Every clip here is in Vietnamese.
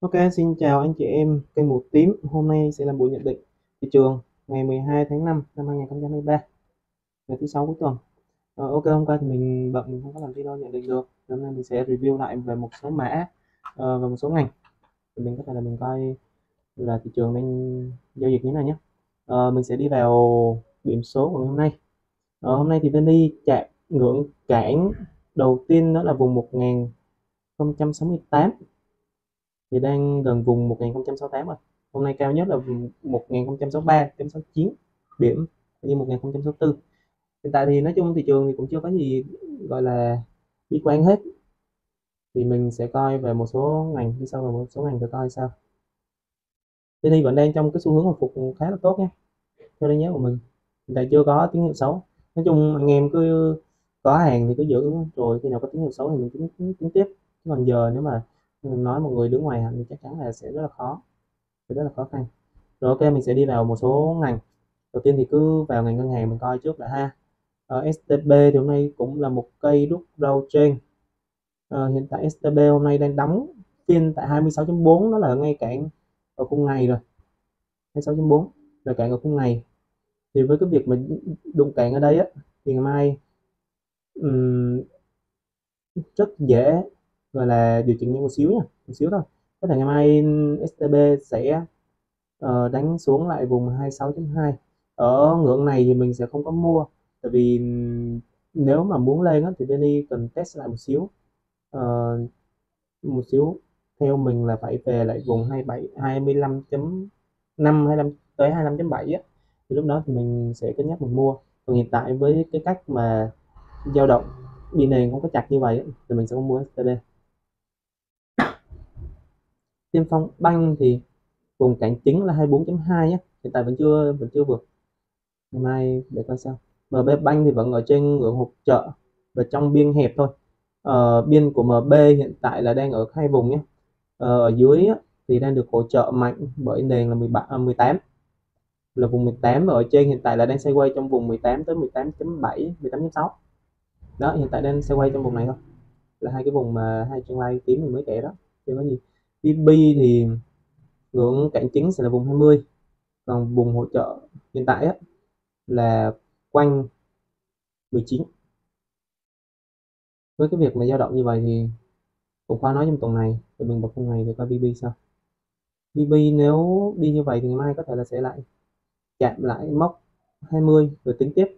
Ok, xin chào anh chị em kênh Một Tím. Hôm nay sẽ là buổi nhận định thị trường ngày 12 tháng 5 năm 2023, ngày thứ sáu cuối tuần. Ok, hôm qua thì mình bận mình không có làm video nhận định được. Hôm nay mình sẽ review lại về một số mã và một số ngành. Thì mình có thể là mình coi là thị trường đang giao dịch như thế nào nhé. Mình sẽ đi vào điểm số của ngày hôm nay. Hôm nay thì VN chạm ngưỡng cản đầu tiên đó là vùng 1068, thì đang gần vùng 1068 rồi. Hôm nay cao nhất là vùng 1063.69 điểm, như 1064. Hiện tại thì nói chung thị trường thì cũng chưa có gì gọi là bi quan hết, thì mình sẽ coi về một số ngành đi sau, và một số ngành để coi sao. Thì vẫn đang trong cái xu hướng hồi phục khá là tốt nhé, theo đánh giá của mình. Hiện tại chưa có tín hiệu xấu. Nói chung anh em cứ có hàng thì cứ giữ, rồi khi nào có tín hiệu xấu thì mình tính tiếp. Chứ còn giờ nếu mà nói một người đứng ngoài hàng thì chắc chắn là sẽ rất là khó, sẽ rất là khó khăn. Rồi ok, mình sẽ đi vào một số ngành. Đầu tiên thì cứ vào ngành ngân hàng mình coi trước đã ha. STB thì hôm nay cũng là một cây đúc râu trên. Hiện tại STB hôm nay đang đóng phiên tại 26.4, đó là ngay cản ở khung ngày rồi. 26.4 là cản ở khung ngày. Thì với cái việc mình đụng cản ở đây á, thì ngày mai um, rất dễ gọi là điều chỉnh nhanh một xíu nha, một xíu thôi. Có thể ngày mai STB sẽ đánh xuống lại vùng 26.2. Ở ngưỡng này thì mình sẽ không có mua, tại vì nếu mà muốn lên á, thì Benny cần test lại một xíu. Ờ, một xíu theo mình là phải về lại vùng 27 25.5 25 tới 25.7 á, thì lúc đó thì mình sẽ cân nhắc mình mua. Còn hiện tại với cái cách mà dao động đi nền không có chặt như vậy á, thì mình sẽ không mua STB. Tiên Phong Banh thì vùng cản chính là 24.2 nhé, hiện tại vẫn chưa vượt. Ngày mai để coi sao. MB Bank thì vẫn ở trên ngưỡng hỗ trợ và trong biên hẹp thôi. Biên của MB hiện tại là đang ở hai vùng nhé. Ở dưới thì đang được hỗ trợ mạnh bởi nền là 18, là vùng 18, và ở trên hiện tại là đang sideways trong vùng 18 tới 18.7, 18.6. Đó, hiện tại đang sideways trong vùng này thôi, là hai cái vùng mà hai chân lai tím mình mới kể đó, chưa có gì. BB thì ngưỡng cản chính sẽ là vùng 20, còn vùng hỗ trợ hiện tại á, là quanh 19. Với cái việc mà dao động như vậy thì cũng khó nói trong tuần này, thì mình bật tuần này để coi BB sao. BB nếu đi như vậy thì ngày mai có thể là sẽ lại chạm lại mốc 20 rồi tính tiếp.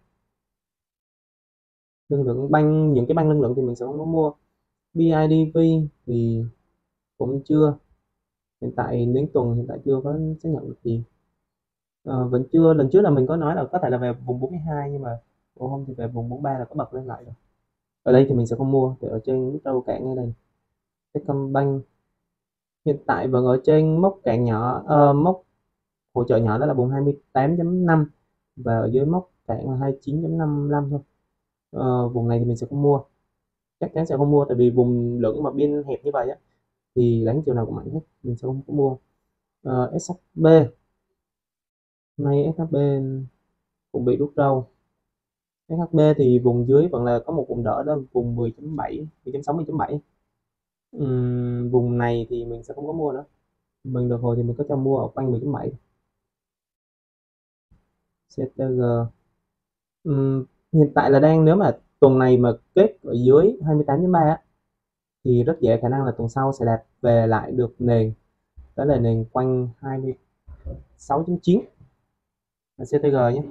Năng lượng banh, những cái banh năng lượng thì mình sẽ không có mua. BIDV thì cũng chưa, hiện tại đến tuần hiện tại chưa có xác nhận được gì. Vẫn chưa. Lần trước là mình có nói là có thể là về vùng 42, nhưng mà hôm thì về vùng 43 là có bật lên lại rồi. Ở đây thì mình sẽ không mua, để ở trên nút đâu cản ngay đây. Techcombank hiện tại vẫn ở trên mốc cản nhỏ, mốc hỗ trợ nhỏ đó là vùng 28.5, và ở dưới mốc cản là 29.55 thôi. Vùng này thì mình sẽ không mua, chắc chắn sẽ không mua, tại vì vùng lửng mà biên hẹp như vậy á, thì đánh chiều nào cũng mạnh hết, mình sẽ không có mua. SHB nay SHB cũng bị đút râu. SHB thì vùng dưới vẫn là có một vùng đỡ, đó vùng 10.7, 10.6, 10.7. Vùng này thì mình sẽ không có mua nữa, mình được hồi thì mình có cho mua ở quanh 10.7. CTG hiện tại là đang, nếu mà tuần này mà kết ở dưới 28.3 á, thì rất dễ khả năng là tuần sau sẽ đạt về lại được nền, đó là nền quanh 26.9 là CTG nhé.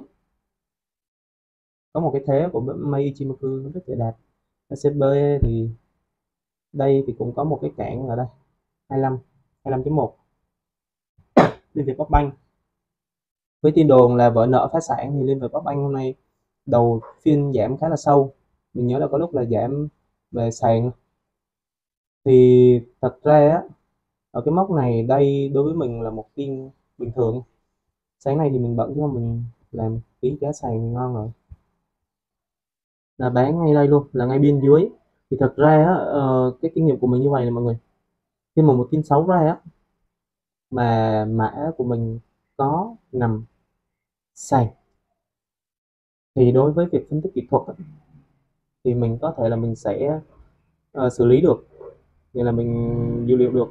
Có một cái thế của Mei Ichimoku rất dễ đạt. CB thì đây thì cũng có một cái cản ở đây 25, 25.1. Liên Việt Banh với tin đồn là vỡ nợ phá sản, thì Liên Việt Banh hôm nay đầu phiên giảm khá là sâu. Mình nhớ là có lúc là giảm về sàn. Thì thật ra á, ở cái mốc này đây đối với mình là một phiên bình thường. Sáng nay thì mình bận chứ không, mình làm tí giá sàn ngon rồi, là bán ngay đây luôn, là ngay biên dưới. Thì thật ra á, cái kinh nghiệm của mình như vậy là mọi người, khi mà một tin xấu ra á, mà mã của mình có nằm sàn, thì đối với việc phân tích kỹ thuật á, thì mình có thể là mình sẽ xử lý được, nghĩa là mình dữ liệu được.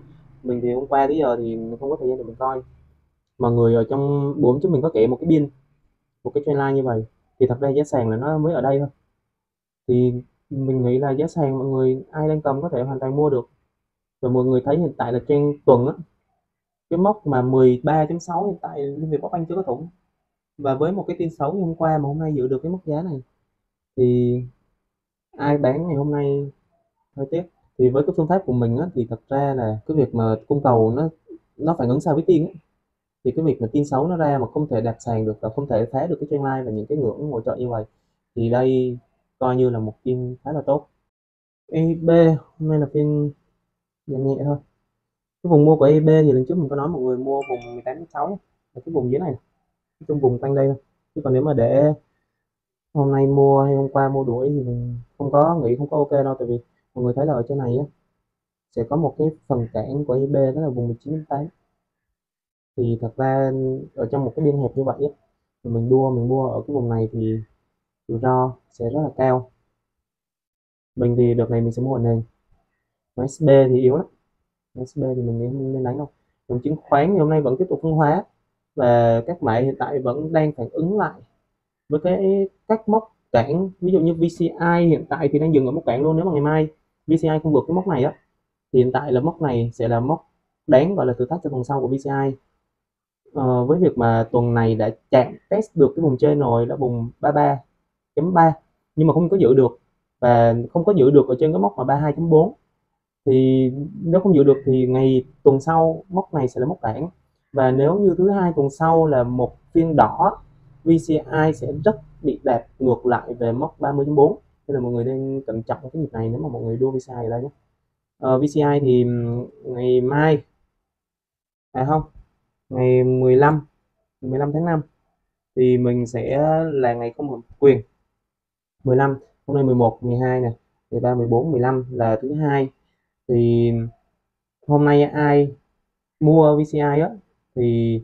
mình thì hôm qua tới giờ thì mình không có thời gian để mình coi. Mọi người ở trong buổi trước mình có kể một cái biên, một cái trendline như vậy, thì thật ra giá sàn là nó mới ở đây thôi. Thì mình nghĩ là giá sàn mọi người ai đang cầm có thể hoàn toàn mua được. Và mọi người thấy hiện tại là trên tuần á, cái mốc mà 13.6 hiện tại Liên Việt Bóng Anh chưa có thủng. Và với một cái tin xấu như hôm qua mà hôm nay giữ được cái mức giá này thì ai bán ngày hôm nay hơi tiếc. Thì với cái phương pháp của mình á, thì thật ra là cái việc mà cung cầu nó phản ứng sao với tin á, thì cái việc mà tin xấu nó ra mà không thể đạp sàn được và không thể phá được cái trendline và những cái ngưỡng hỗ trợ như vậy, thì đây coi như là một tin khá là tốt. EIB hôm nay là phiên giảm nhẹ thôi. Cái vùng mua của EIB thì lần trước mình có nói mọi người mua vùng 18.6 là cái vùng dưới này, trong vùng quanh đây thôi. Chứ còn nếu mà để hôm nay mua hay hôm qua mua đuổi thì mình không có ok đâu, tại vì mọi người thấy là ở trên này á sẽ có một cái phần cản của EIB, đó là vùng 19.8. Thì thật ra ở trong một cái biên hẹp như vậy á, mình mua ở cái vùng này thì rủi ro sẽ rất là cao. Mình thì đợt này mình sẽ mua ở nền. Còn SB thì yếu lắm, SB thì mình nghĩ không nên đánh đâu. Dòng chứng khoán thì hôm nay vẫn tiếp tục phân hóa và các mã hiện tại vẫn đang phản ứng lại với các mốc cản. Ví dụ như VCI hiện tại thì đang dừng ở mốc cản luôn. Nếu mà ngày mai VCI không vượt cái mốc này á thì hiện tại là mốc này sẽ là mốc đáng gọi là thử thách cho tuần sau của VCI. Với việc mà tuần này đã chạm test được cái vùng trên rồi, là vùng 33.3, nhưng mà không có giữ được, và không có giữ được ở trên cái mốc mà 32.4. Thì nếu không giữ được thì ngày tuần sau mốc này sẽ là mốc cản, và nếu như thứ hai tuần sau là một phiên đỏ, VCI sẽ rất bị đạp ngược lại về mốc 30.4. Nên là mọi người nên cẩn trọng cái nhịp này nếu mà mọi người đua VCI ở đây nhé. VCI thì ngày mai không, ngày 15 tháng 5 thì mình sẽ là ngày không hợp quyền. 15, hôm nay 11, 12 nè, 13, 14, 15 là thứ hai. Thì hôm nay ai mua VCI á thì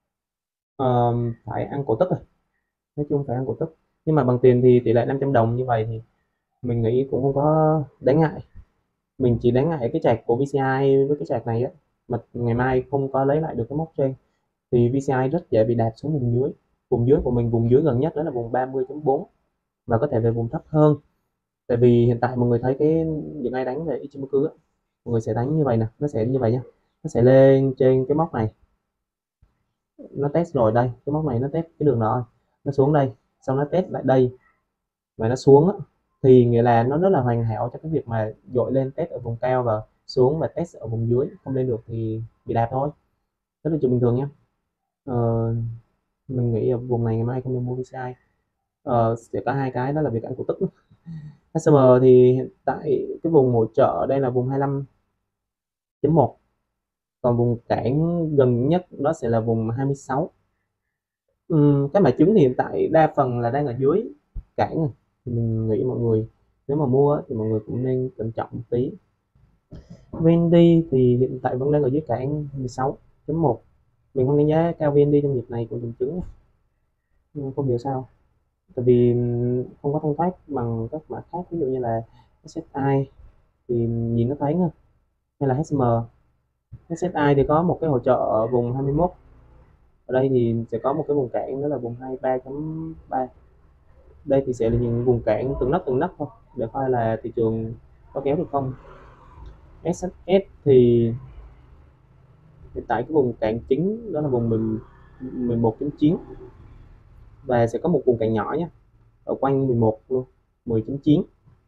phải ăn cổ tức rồi, nói chung phải ăn cổ tức. Nhưng mà bằng tiền thì tỷ lệ 500 đồng như vậy thì mình nghĩ cũng không có đáng ngại. Mình chỉ đáng ngại cái chạc của VCI với cái chạc này á, mà ngày mai không có lấy lại được cái mốc trên thì VCI rất dễ bị đạp xuống vùng dưới. Vùng dưới của mình, vùng dưới gần nhất đó là vùng 30.4 và có thể về vùng thấp hơn. Tại vì hiện tại mọi người thấy những ai đánh về Ichimoku á, mọi người sẽ đánh như vậy nè, nó sẽ như vậy nhá, nó sẽ lên trên cái mốc này, nó test rồi đây, cái mốc này nó test cái đường đó, nó xuống đây, xong nó test lại đây và nó xuống á, thì nghĩa là nó rất là hoàn hảo cho cái việc mà dội lên test ở vùng cao và xuống và test ở vùng dưới, không lên được thì bị đạp thôi, rất là chuyện bình thường nhé. ờ, mình nghĩ ở vùng này ngày mai không nên mua VCI. Sẽ có hai cái đó là việc ăn cổ tức. SMR thì hiện tại cái vùng hỗ trợ đây là vùng 25.1, còn vùng cản gần nhất đó sẽ là vùng 26. Cái mã trứng thì hiện tại đa phần là đang ở dưới cản rồi. Thì mình nghĩ mọi người nếu mà mua thì mọi người cũng nên cẩn trọng một tí. VND thì hiện tại vẫn đang ở dưới cản 16.1. Mình không đánh giá cao VND trong nhịp này của dòng trứng, nhưng không hiểu sao, tại vì không có thông thoát bằng các mã khác, ví dụ như là SSI thì nhìn nó thoáng hơn, hay là HM. SSI thì có một cái hỗ trợ ở vùng 21, ở đây thì sẽ có một cái vùng cản đó là vùng 23.3. Đây thì sẽ là những vùng cản từng nấc thôi để coi là thị trường có kéo được không. SSS thì hiện tại cái vùng cản chính đó là vùng 11.9 và sẽ có một vùng cản nhỏ nhé ở quanh 11 luôn, 10.9.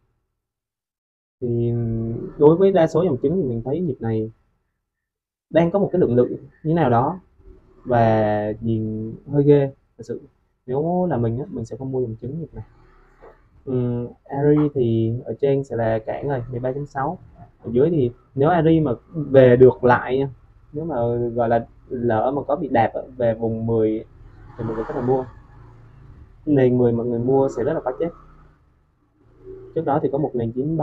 Thì đối với đa số dòng chứng thì mình thấy nhịp này đang có một cái lượng lượng như nào đó và nhìn hơi ghê thật sự. Nếu là mình á, mình sẽ không mua dòng chứng nhịp này. Ari thì ở trên sẽ là cản rồi 13.6, ở dưới thì nếu Ari mà về được lại nha, nếu mà gọi là lỡ mà có bị đạp về vùng 10 thì mọi người có thể mua. Nền 10 mọi người mua sẽ rất là có chết. Trước đó thì có một nền 93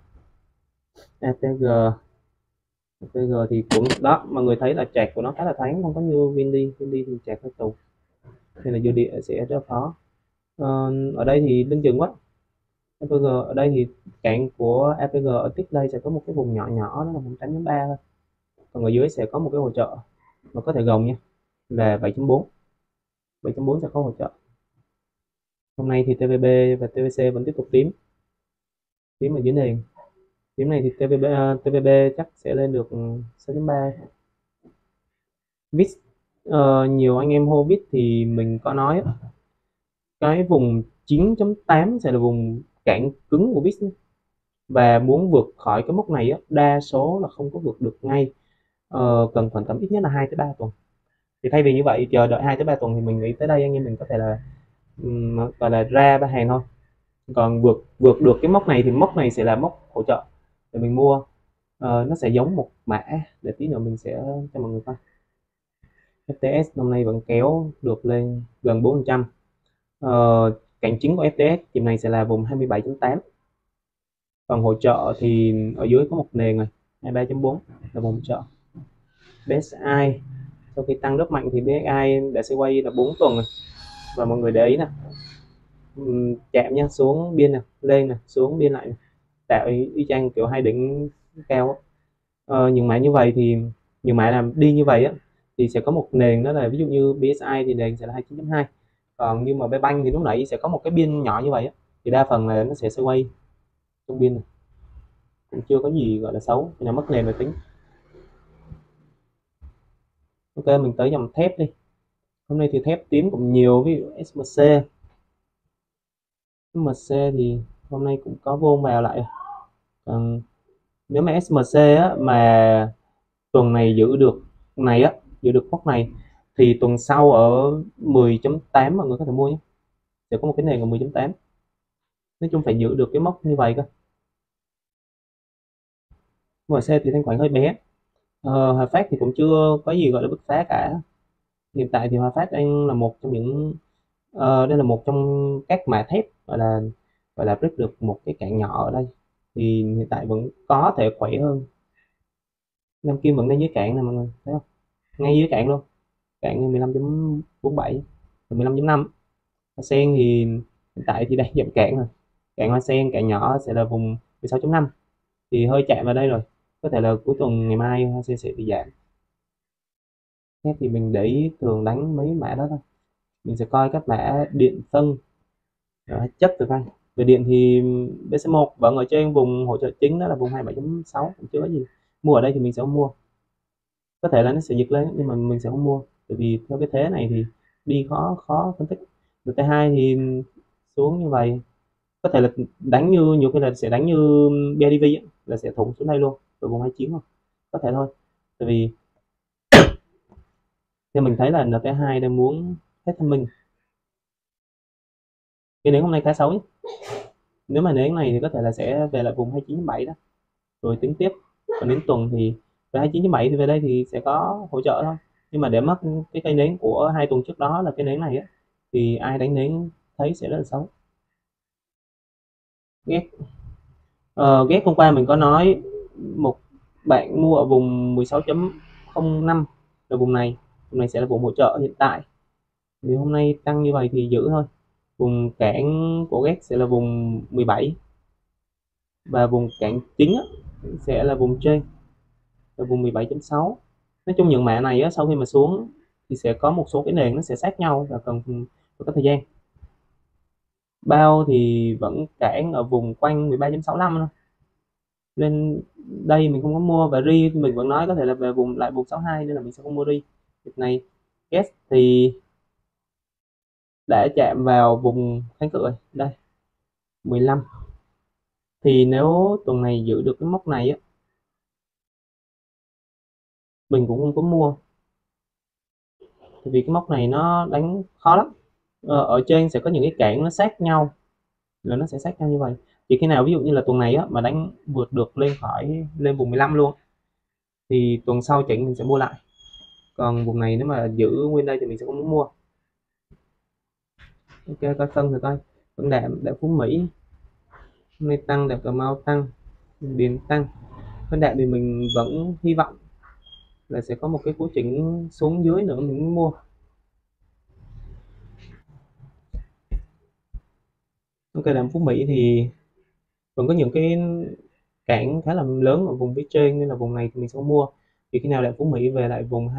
ATG. ATG thì cũng đó, mọi người thấy là chạc của nó khá là thoáng, không có như Vindi thì chạc hơi tù, nên là dư địa sẽ rất khó. Ở đây thì lưng chừng quá. APG ở đây thì cạn của APG ở tiếp đây sẽ có một cái vùng nhỏ nhỏ, đó là vùng 8.3 thôi. còn ở dưới sẽ có một cái hỗ trợ mà có thể gồng nha, là 7.4. 7.4 sẽ có hỗ trợ. Hôm nay thì TVB và TVC vẫn tiếp tục tím, tím ở dưới nền. Tím này thì TVB chắc sẽ lên được 6.3. VIX, nhiều anh em hô VIX thì mình có nói cái vùng 9.8 sẽ là vùng cản cứng của VIX, và muốn vượt khỏi cái mốc này đa số là không có vượt được ngay, cần khoảng tầm ít nhất là 2 tới 3 tuần. Thì thay vì như vậy chờ đợi 2 tới 3 tuần thì mình nghĩ tới đây anh em mình có thể là gọi là ra ba hàng thôi. Còn vượt vượt được cái mốc này thì mốc này sẽ là mốc hỗ trợ để mình mua. Nó sẽ giống một mã, để tí nữa mình sẽ cho mọi người coi. FTS năm nay vẫn kéo được lên gần 4%. Cạnh chính của FTS chiều này sẽ là vùng 27.8. Còn hỗ trợ thì ở dưới có một nền rồi, 23.4 là vùng hỗ trợ. BSI sau khi tăng rất mạnh thì BSI đã sẽ quay là 4 tuần rồi, và mọi người để ý nè, chạm nha, xuống biên nè, lên nè, xuống biên lại nè, tạo y chang kiểu hai đỉnh cao. Những mã như vậy thì những mã làm đi như vậy thì sẽ có một nền, đó là ví dụ như BSI thì nền sẽ là 29.2, còn như mà Bank thì lúc nãy sẽ có một cái biên nhỏ như vậy thì đa phần là nó sẽ quay trong biên này. Cũng chưa có gì gọi là xấu, nên mất nền mà tính. Ok, mình tới dòng thép đi. Hôm nay thì thép tím cũng nhiều, ví dụ SMC. SMC thì hôm nay cũng có vô vào lại. Còn nếu mà SMC mà tuần này giữ được này giữ được mốc này thì tuần sau ở 10.8 mọi người có thể mua nhé. Sẽ có một cái nền ở 10.8. Nói chung phải giữ được cái mốc như vậy cơ. SMC thì thanh khoản hơi bé. Hòa Phát thì cũng chưa có gì gọi là bứt phá cả. Hiện tại thì Hòa Phát đang là một trong những đây là một trong các mã thép gọi là break được một cái cản nhỏ ở đây, thì hiện tại vẫn có thể khỏe hơn. Nam Kim vẫn đang dưới cản nè mọi người thấy không, ngay dưới cản luôn, cản 15.47 và 15.5. Hoa sen thì hiện tại thì đang giảm cản rồi, cản hoa sen cản nhỏ sẽ là vùng 16.5, thì hơi chạm vào đây rồi, có thể là cuối tuần ngày mai hoa sen sẽ bị giảm. Thép thì mình để ý thường đánh mấy mã đó thôi, mình sẽ coi các mã điện phân chất từ coi. Về điện thì BC1 vẫn ở trên vùng hỗ trợ chính, đó là vùng 27.6, cũng chưa có gì. Mua ở đây thì mình sẽ không mua, có thể là nó sẽ giật lên nhưng mà mình sẽ không mua, tại vì theo cái thế này thì đi khó khó phân tích. T2 thì xuống như vậy có thể là đánh như nhiều khi là sẽ đánh như BIDV là sẽ thủng xuống đây luôn ở vùng 29 không, có thể thôi, tại vì theo mình thấy là NT2 đang muốn hết thông minh. Cái nến hôm nay khá xấu nhé. Nếu mà nến này thì có thể là sẽ về lại vùng 29.7 đó rồi tính tiếp. Còn đến tuần thì về 29.7 thì về đây thì sẽ có hỗ trợ thôi, nhưng mà để mất cái cây nến của 2 tuần trước đó là cái nến này thì ai đánh nến thấy sẽ rất là xấu. Ghét ghét hôm qua mình có nói một bạn mua ở vùng 16.05 là vùng này sẽ là vùng hỗ trợ hiện tại, thì hôm nay tăng như vậy thì giữ thôi. Vùng cản của ghét sẽ là vùng 17, và vùng cản chính sẽ là vùng trên là vùng 17.6. Nói chung những mã này sau khi mà xuống thì sẽ có một số cái nền nó sẽ sát nhau và cần có thời gian. Bao thì vẫn cản ở vùng quanh 13.65 thôi, nên đây mình không có mua. Và ri mình vẫn nói có thể là về vùng lại vùng 62, nên là mình sẽ không mua ri. Việc này gas thì đã chạm vào vùng kháng cự rồi đây 15, thì nếu tuần này giữ được cái mốc này mình cũng không có mua, vì cái mốc này nó đánh khó lắm. Ở trên sẽ có những cái cản nó sát nhau, là nó sẽ sát nhau như vậy. Thì khi nào ví dụ như là tuần này mà đánh vượt được lên vùng 15 luôn thì tuần sau chỉnh mình sẽ mua lại, còn vùng này nếu mà giữ nguyên đây thì mình sẽ không muốn mua. Ok, coi phân thì coi vẫn đạm Phú Mỹ hôm nay tăng, Cà Mau tăng, Điền tăng. Phân đạm thì mình vẫn hy vọng là sẽ có một cái cú chỉnh xuống dưới nữa mình mới mua. Ok, đạm Phú Mỹ thì vẫn có những cái cản khá là lớn ở vùng phía trên, nên là vùng này thì mình sẽ không mua. Thì khi nào đạm Phú Mỹ về lại vùng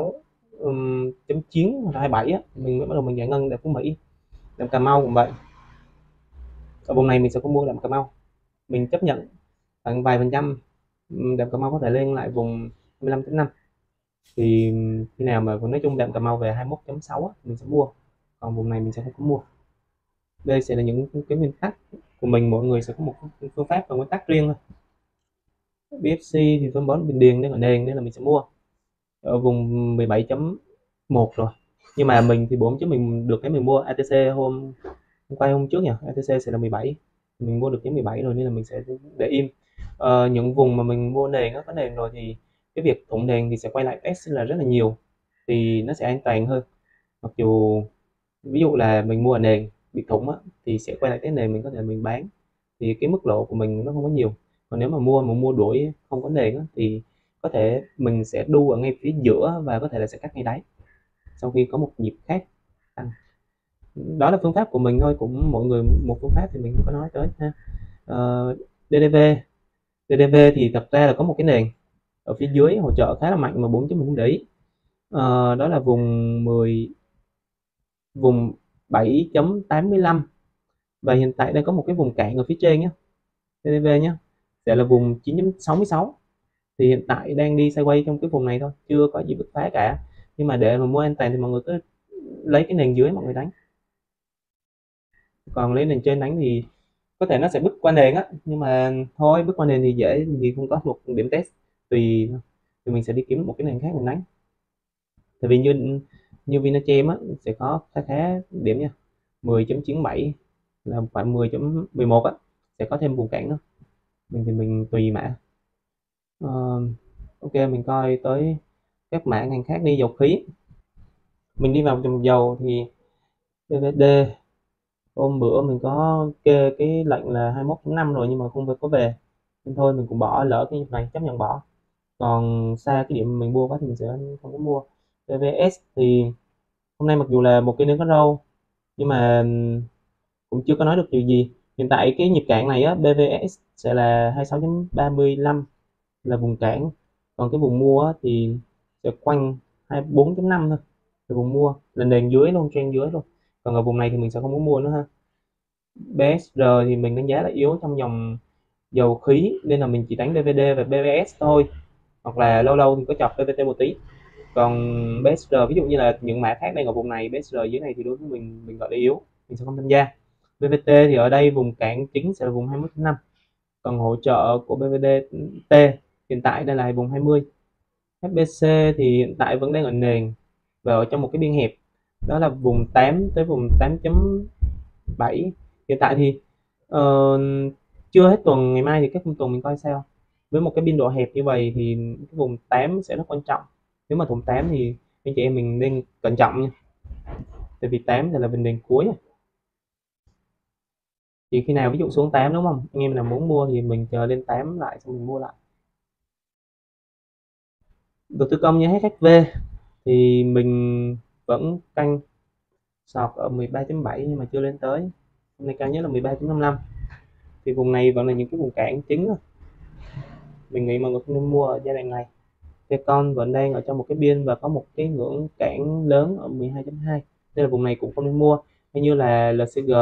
26.9 hoặc là 27 á, mình mới bắt đầu mình giải ngân đạm Phú Mỹ. Đạm Cà Mau cũng vậy, ở vùng này mình sẽ không mua đạm Cà Mau, mình chấp nhận khoảng vài phần trăm. Đạm Cà Mau có thể lên lại vùng 25.5, thì khi nào mà nói chung đạm Cà Mau về 21.6 á, mình sẽ mua, còn vùng này mình sẽ không có mua. Đây sẽ là những cái nguyên tắc của mình, mỗi người sẽ có một phương pháp và nguyên tắc riêng thôi. BFC thì phân bón Bình Điền đang ở nền nên là mình sẽ mua ở vùng 17.1 rồi, nhưng mà mình thì 4 chứ mình được cái mình mua ATC hôm trước nhỉ, ATC sẽ là 17, mình mua được cái 17 rồi nên là mình sẽ để im. Những vùng mà mình mua nền có nền rồi thì cái việc thủng nền thì sẽ quay lại test là rất là nhiều, thì nó sẽ an toàn hơn. Mặc dù ví dụ là mình mua ở nền bị thủng á, thì sẽ quay lại test nền mình có thể mình bán, thì cái mức lỗ của mình nó không có nhiều. Còn nếu mà mua đuổi không có nền á, thì có thể mình sẽ đu ở ngay phía giữa và có thể là sẽ cắt ngay đáy sau khi có một nhịp khác tăng. Đó là phương pháp của mình thôi, cũng mọi người một phương pháp thì mình không có nói tới ha. DDV DDV thì thật ra là có một cái nền ở phía dưới hỗ trợ khá là mạnh mà 4 chứ mình không để ý. Đó là vùng 7.85, và hiện tại đang có một cái vùng cản ở phía trên nhé, DDV nhé, sẽ là vùng 9.66. Thì hiện tại đang đi sideways trong cái vùng này thôi, chưa có gì bứt phá cả, nhưng mà để mà mua an toàn thì mọi người cứ lấy cái nền dưới mọi người đánh, còn lấy nền trên đánh thì có thể nó sẽ bứt qua nền á, nhưng mà thôi bứt qua nền thì dễ gì không có một điểm test, tùy thì mình sẽ đi kiếm một cái nền khác mình đánh. Tại vì như như Vinachem á sẽ có khá điểm nha, 10.97 là khoảng 10.11 á, sẽ có thêm vùng cản nữa, mình thì mình tùy mã. Ok, mình coi tới các mã ngành khác đi. Dầu khí, mình đi vào dòng dầu thì PVD hôm bữa mình có kê cái lệnh là 21.5 rồi nhưng mà không có về, nên thôi mình cũng bỏ lỡ cái này, chấp nhận bỏ. Còn xa cái điểm mình mua quá thì mình sẽ không có mua. PVS thì hôm nay mặc dù là một cái nến có râu nhưng mà cũng chưa có nói được điều gì. Hiện tại cái nhịp cản này á, BVS sẽ là 26.35 là vùng cản, còn cái vùng mua á, thì sẽ quanh 24.5 thôi là vùng mua, là nền dưới luôn, trend dưới luôn. Còn ở vùng này thì mình sẽ không muốn mua nữa ha. BSR thì mình đánh giá là yếu trong dòng dầu khí nên là mình chỉ đánh DVD và BVS thôi, hoặc là lâu lâu thì có chọc PVT một tí. Còn BSR ví dụ như là những mã khác đang ở vùng này, BSR dưới này thì đối với mình gọi là yếu, mình sẽ không tham gia. BVT thì ở đây vùng cản chính sẽ là vùng 21.5, còn hỗ trợ của BVT hiện tại đây là vùng 20. FBC thì hiện tại vẫn đang ở nền và ở trong một cái biên hẹp, đó là vùng 8 tới vùng 8.7. Hiện tại thì ờ, chưa hết tuần, ngày mai thì các tuần mình coi sao. Với một cái biên độ hẹp như vậy thì cái vùng 8 sẽ rất quan trọng, nếu mà thủng 8 thì anh chị em mình nên cẩn trọng nha, tại vì 8 là bình nền cuối. Thì khi nào ví dụ xuống 8 đúng không, anh em nào muốn mua thì mình chờ lên 8 lại xong mình mua lại. Đầu tư công như HHV thì mình vẫn canh sọt ở 13.7 nhưng mà chưa lên tới, hôm nay cao nhất là 13.55, thì vùng này vẫn là những cái vùng cản chính thôi, mình nghĩ mọi người không nên mua ở giai đoạn này. Con vẫn đang ở trong một cái biên và có một cái ngưỡng cản lớn ở 12.2, đây là vùng này cũng không nên mua. Hay như là LCG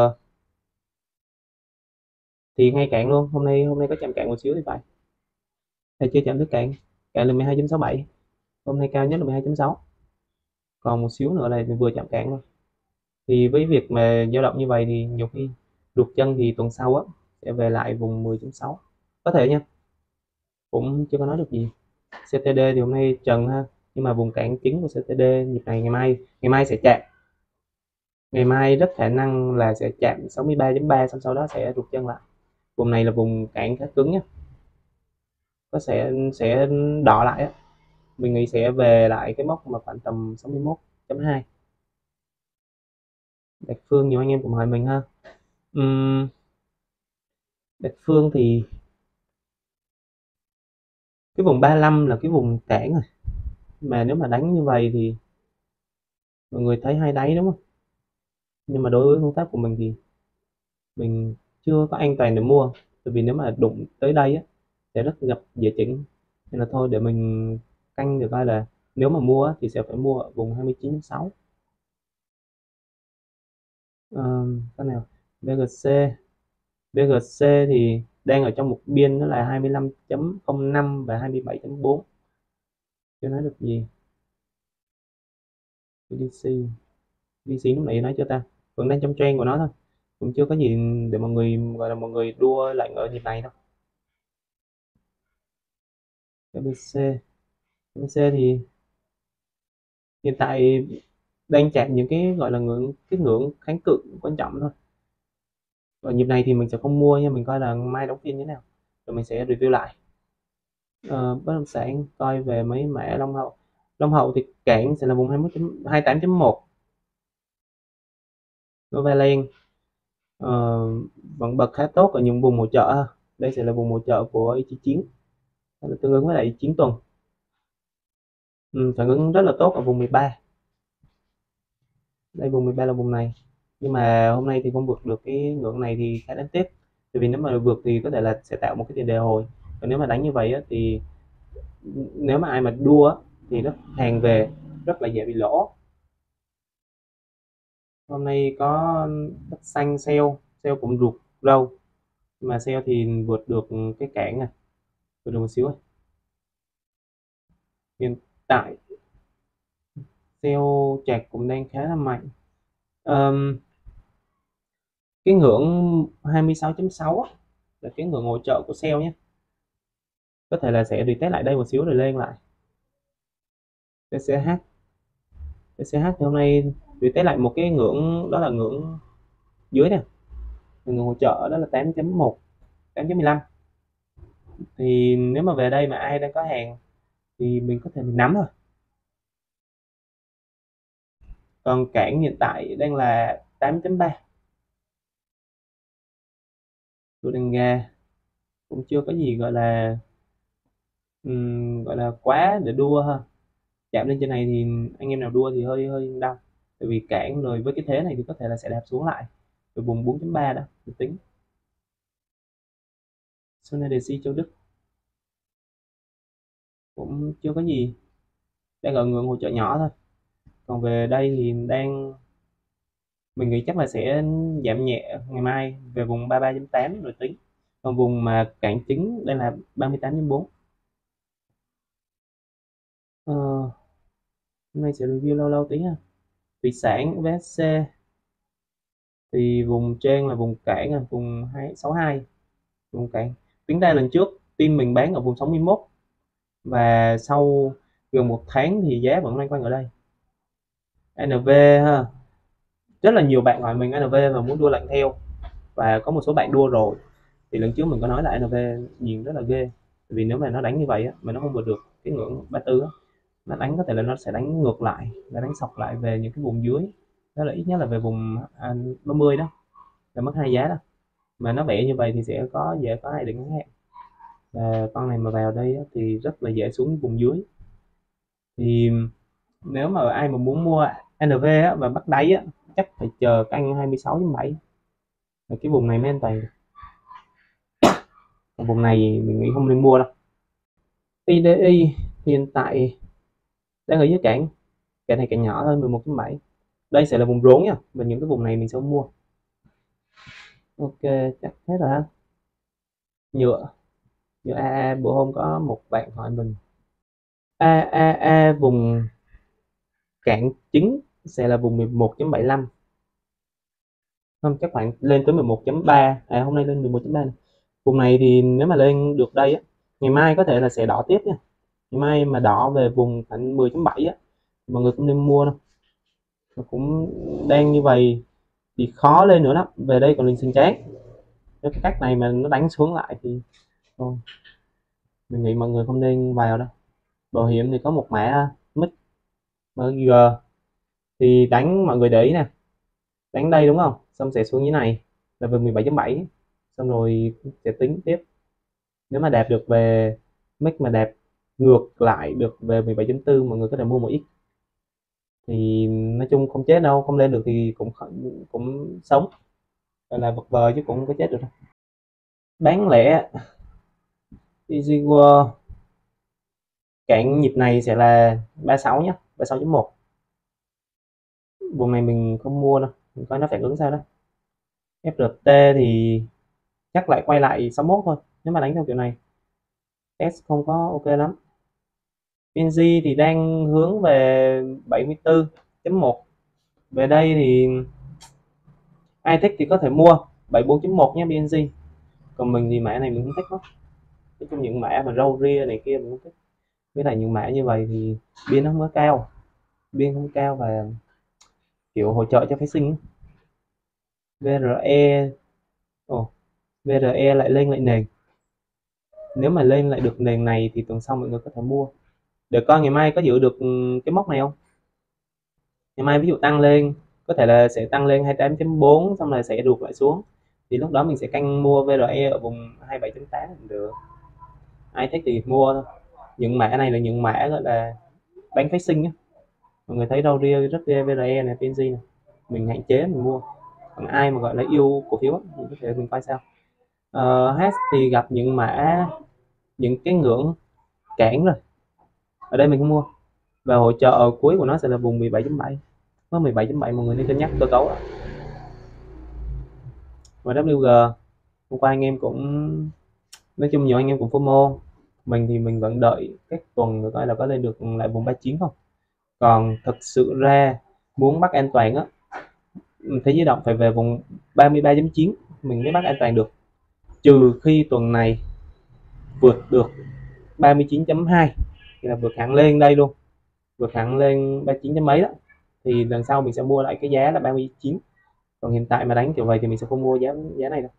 thì ngay cản luôn, hôm nay có chạm cản một xíu thì phải, hay chưa chạm tới cản, cản là 12.67, hôm nay cao nhất là 12.6, còn một xíu nữa là vừa chạm cản thôi. Thì với việc mà dao động như vậy thì nhiều khi đục chân thì tuần sau á sẽ về lại vùng 10.6 có thể nha, cũng chưa có nói được gì. CTD thì hôm nay trần ha, nhưng mà vùng cản chính của CTD nhịp này ngày mai sẽ chạm, ngày mai rất khả năng là sẽ chạm 63.3, xong sau đó sẽ rụt chân lại. Vùng này là vùng cản khá cứng nhé, có sẽ đỏ lại á, mình nghĩ sẽ về lại cái mốc mà khoảng tầm 61.2. Đạt Phương nhiều anh em cũng hỏi mình ha. Đạt Phương thì cái vùng 35 là cái vùng cản rồi, mà nếu mà đánh như vậy thì mọi người thấy hai đáy đúng không, nhưng mà đối với phương pháp của mình thì mình chưa có an toàn để mua, tại vì nếu mà đụng tới đây á sẽ rất gặp dễ chỉnh, nên là thôi để mình canh được coi là nếu mà mua thì sẽ phải mua ở vùng 29.6. Cái nào BGC BGC thì đang ở trong một biên đó là 25.05 và 27.4. Chưa nói được gì. BTC lúc nãy nói chưa ta, vẫn đang trong trend của nó thôi, cũng chưa có gì để mọi người gọi là mọi người đua lại ở nhịp này đâu. BTC thì hiện tại đang chạm những cái gọi là ngưỡng kháng cự quan trọng thôi. Ở nhịp này thì mình sẽ không mua nha, mình coi là mai đóng phiên như thế nào rồi mình sẽ review lại. Bất động sản coi về mấy mã Long Hậu thì cản sẽ là vùng 21.28.1. Novaland vẫn bật khá tốt ở những vùng hỗ trợ. Đây sẽ là vùng hỗ trợ của ý chí chiến, là tương ứng với lại 9 tuần. Phản ứng rất là tốt ở vùng 13. Đây vùng 13 là vùng này, nhưng mà hôm nay thì không vượt được cái ngưỡng này thì khá đáng tiếc, tại vì nếu mà vượt thì có thể là sẽ tạo một cái tiền đề hồi, còn nếu mà đánh như vậy á, thì nếu mà ai mà đua thì nó hàng về rất là dễ bị lỗ. Hôm nay có đất xanh sale cũng rụt râu, mà sale thì vượt được cái cản này, vượt được một xíu. Hiện tại sale chạc cũng đang khá là mạnh. Cái ngưỡng 26.6 là cái ngưỡng hỗ trợ của sale nhé, có thể là sẽ retest lại đây một xíu rồi lên lại. TCH thì hôm nay retest lại một cái ngưỡng, đó là ngưỡng dưới nè, ngưỡng hỗ trợ đó là 8.1 8.15. thì nếu mà về đây mà ai đang có hàng thì mình có thể mình nắm thôi. Còn cản hiện tại đang là 8.3. Đua đằng gà cũng chưa có gì gọi là gọi là quá để đua ha. Chạm lên trên này thì anh em nào đua thì hơi hơi đau, tại vì cản rồi với cái thế này thì có thể là sẽ đạp xuống lại từ vùng 4.3 đó được tính. Sonadc Châu Đức cũng chưa có gì, đang ở ngưỡng hỗ trợ nhỏ thôi. Còn về đây thì mình nghĩ chắc là sẽ giảm nhẹ ngày mai về vùng 33.8 rồi tính. Còn vùng mà cản chính đây là 38.4. Ờ, hôm nay sẽ review lâu lâu tí ha. Thủy sản VSC thì vùng trên là vùng cản là vùng 62, vùng cản. Tính ra lần trước team mình bán ở vùng 61 và sau gần một tháng thì giá vẫn loanh quanh ở đây. NV ha, rất là nhiều bạn hỏi mình NV và muốn đua lệnh theo, và có một số bạn đua rồi. Thì lần trước mình có nói là NV nhìn rất là ghê, vì nếu mà nó đánh như vậy á, mà nó không vượt được cái ngưỡng 34 á, nó đánh có thể là nó sẽ đánh ngược lại, nó đánh sọc lại về những cái vùng dưới, đó là ít nhất là về vùng 30 đó, là mất hai giá đó. Mà nó vẽ như vậy thì sẽ dễ có hai đỉnh ngắn hạn, và con này mà vào đây á, thì rất là dễ xuống vùng dưới. Thì nếu mà ai mà muốn mua NV á, và bắt đáy á, chắc phải chờ canh 26.7 là cái vùng này mới an toàn. Còn vùng này mình nghĩ không nên mua đâu. IDI hiện tại đang ở dưới cản này, cản nhỏ thôi, 11.7. Đây sẽ là vùng rốn nha, và những cái vùng này mình sẽ không mua. Ok, chắc hết rồi ha. Nhựa AA, bữa hôm có một bạn hỏi mình AAA vùng cản chính sẽ là vùng 11.75, không chắc khoảng lên tới 11.3, hôm nay lên 11.3. Vùng này thì nếu mà lên được đây á, ngày mai có thể là sẽ đỏ tiếp nha. Ngày mai mà đỏ về vùng khoảng 10.7 á, mọi người cũng nên mua đâu. Nó cũng đang như vậy thì khó lên nữa lắm. Về đây còn lên xanh chán. Nếu cái cách này mà nó đánh xuống lại thì thôi, mình nghĩ mọi người không nên vào đâu. Bảo hiểm thì có một mã mic MG thì đánh, mọi người để ý nè, đánh đây đúng không, xong sẽ xuống như này là về 17.7, xong rồi sẽ tính tiếp. Nếu mà đạt được về mic mà đạt ngược lại được về 17.4, mọi người có thể mua một ít. Thì nói chung không chết đâu, không lên được thì cũng sống, gọi là vật vờ chứ cũng không có chết được đâu. Bán lẻ Easy World Cản nhịp này sẽ là 36 nhé, 36.1. Vùng này mình không mua đâu, mình coi nó phản ứng sao đó. FRT thì chắc lại quay lại 61 thôi, nếu mà đánh theo kiểu này. S không có ok lắm. PNG thì đang hướng về 74.1. Về đây thì ai thích thì có thể mua 74.1 nhé PNG. Còn mình thì mã này mình không thích lắm. Trong những mã mà râu ria này kia mình không thích. Với lại những mã như vậy thì biên nó không có cao, biên không cao và kiểu hỗ trợ cho phái sinh. VRE VRE lại lên lại nền. Nếu mà lên lại được nền này thì tuần sau mọi người có thể mua. Để coi ngày mai có giữ được cái mốc này không. Ngày mai ví dụ tăng lên, có thể là sẽ tăng lên 28.4 xong rồi sẽ rụt lại xuống. Thì lúc đó mình sẽ canh mua VRE ở vùng 27.8 cũng được. Ai thích thì mua thôi. Những mã này là những mã gọi là bán phái sinh á. Mọi người thấy đâu ria rất ria VRE này, PNG này. Mình hạn chế mình mua. Còn ai mà gọi là yêu cổ phiếu thì có thể mình coi sao. Hash thì gặp những mã, những cái ngưỡng cản rồi. Ở đây mình không mua. Và hỗ trợ cuối của nó sẽ là vùng 17.7. Với 17.7 mọi người nên cân nhắc cơ cấu. Và WG hôm qua anh em cũng, nói chung nhiều anh em cũng FOMO. Mình thì mình vẫn đợi các tuần rồi coi là có lên được lại vùng 39 không. Còn thực sự ra muốn bắt an toàn á, thế giới động phải về vùng 33.9 mình mới bắt an toàn được, trừ khi tuần này vượt được 39.2 thì là vượt hẳn lên đây luôn, vượt hẳn lên 39 chấm mấy đó, thì lần sau mình sẽ mua lại cái giá là 39. Còn hiện tại mà đánh kiểu vậy thì mình sẽ không mua giá này đâu.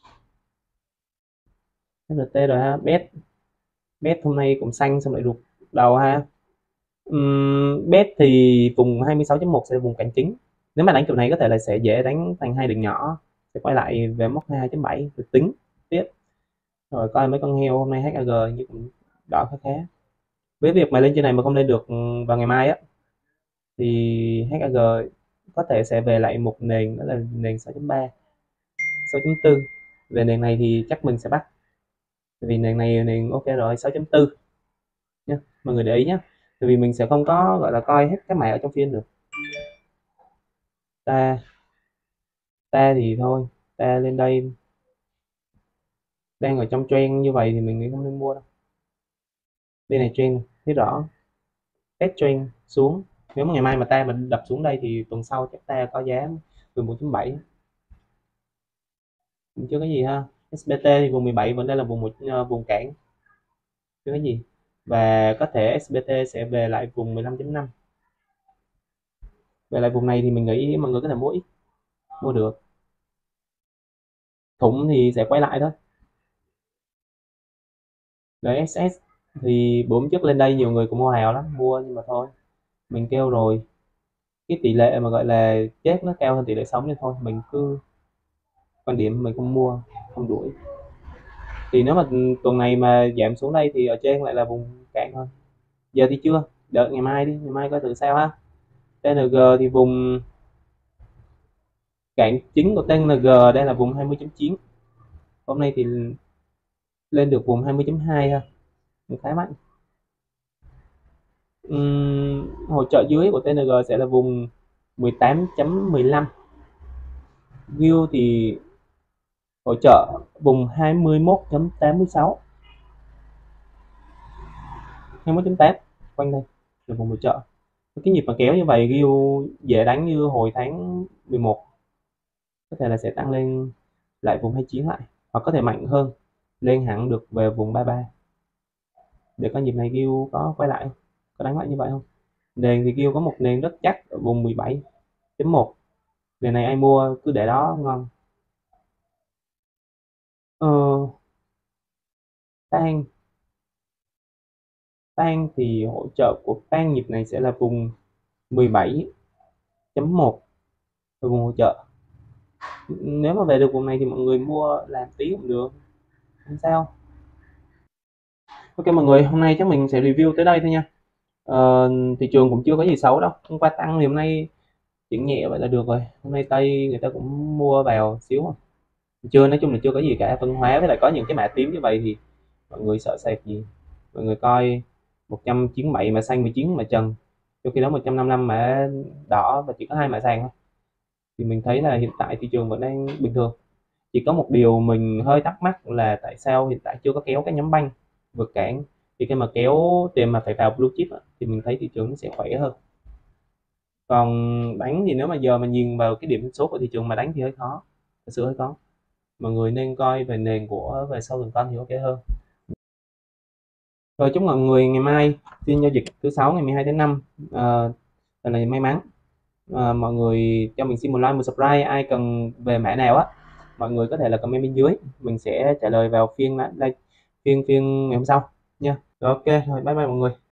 FNT rồi ha. Bet hôm nay cũng xanh xong lại rụt đầu ha. Bet thì vùng 26.1 sẽ là vùng cản chính. Nếu mà đánh kiểu này có thể là sẽ dễ đánh thành hai đường nhỏ, sẽ quay lại về mốc 22.7 được tính tiếp. Rồi coi mấy con heo hôm nay HAG như cũng đỏ khá khá. Với việc mà lên trên này mà không lên được vào ngày mai á thì HAG có thể sẽ về lại một nền, đó là nền 6.3, 6.4. Về nền này thì chắc mình sẽ bắt, vì nền này nền ok rồi, 6.4 nhé, mọi người để ý nhé. Tại vì mình sẽ không có gọi là coi hết các mã ở trong phiên được. Ta thì thôi, ta lên đây đang ở trong trend như vậy thì mình nghĩ không nên mua đâu. Đây này trend thấy rõ, test trend xuống. Nếu mà ngày mai mà ta mình đập xuống đây thì tuần sau chắc ta có giá 11.7. Chưa cái gì ha. SBT thì vùng 17 vẫn đây là vùng cản, chưa cái gì. Và có thể SBT sẽ về lại vùng 15.5. Về lại vùng này thì mình nghĩ mọi người có thể mua ít, mua được. Thủng thì sẽ quay lại thôi. GSS thì bữa trước lên đây nhiều người cũng mua hào lắm, mua nhưng mà thôi, mình kêu rồi, cái tỷ lệ mà gọi là chết nó cao hơn tỷ lệ sống nên thôi mình cứ quan điểm mình không mua, không đuổi. Thì nếu mà tuần này mà giảm xuống đây thì ở trên lại là vùng cạn thôi. Giờ thì chưa, đợi ngày mai đi, ngày mai coi thử sao ha. TNG thì vùng cạn chính của TNG đây là vùng 20.9. Hôm nay thì lên được vùng 20.2 ha, khá mạnh. Hỗ trợ dưới của TNG sẽ là vùng 18.15. View thì hỗ trợ vùng 21.86, 21.8 quanh đây là vùng hỗ trợ. Cái nhịp mà kéo như vậy Ghiu dễ đánh như hồi tháng 11, có thể là sẽ tăng lên lại vùng 29 lại, hoặc có thể mạnh hơn lên hẳn được về vùng 33. Để coi nhịp này Ghiu có quay lại, có đánh lại như vậy không. Nền thì Ghiu có một nền rất chắc ở vùng 17.1. Nền này ai mua cứ để đó ngon. ờ, Tan Tan thì hỗ trợ của tan nhịp này sẽ là vùng 17.1 là vùng hỗ trợ. Nếu mà về được vùng này thì mọi người mua làm tí cũng được, không sao. Ok mọi người, hôm nay chắc mình sẽ review tới đây thôi nha. Thị trường cũng chưa có gì xấu đâu, hôm qua tăng thì hôm nay chuyển nhẹ vậy là được rồi. Hôm nay Tây người ta cũng mua vào xíu mà. Chưa, nói chung là chưa có gì cả, phân hóa với lại có những cái mã tím như vậy thì mọi người sợ sệt gì. Mọi người coi 197 mã xanh, 19 mã trần, trong khi đó 155 mã đỏ và chỉ có 2 mã sàn thôi. Thì mình thấy là hiện tại thị trường vẫn đang bình thường. Chỉ có một điều mình hơi thắc mắc là tại sao hiện tại chưa có kéo cái nhóm banh vượt cản. Thì khi mà kéo tiền mà phải vào blue chip thì mình thấy thị trường nó sẽ khỏe hơn. Còn đánh thì nếu mà giờ mà nhìn vào cái điểm số của thị trường mà đánh thì hơi khó, thật sự hơi khó. Mọi người nên coi về nền của về sau tuần con thì ok hơn. Rồi chúc mọi người ngày mai phiên giao dịch thứ sáu ngày 12 tháng 5 là này may mắn. Mọi người cho mình xin một like, một subscribe, ai cần về mã nào mọi người có thể là comment bên dưới, mình sẽ trả lời vào phiên phiên ngày hôm sau nha. Rồi ok, rồi bye bye mọi người.